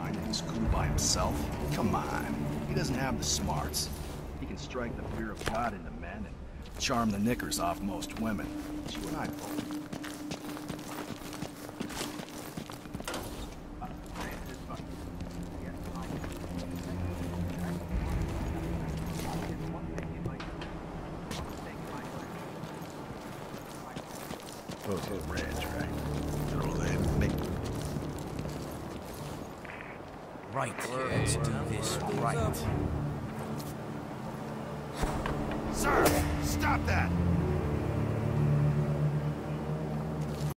minding his crew by himself? Come on. He doesn't have the smarts. He can strike the fear of God into men and charm the knickers off most women. It's you and I both. Go to the ranch, right? Throw that make. Right, let's do this right. Sir, stop that!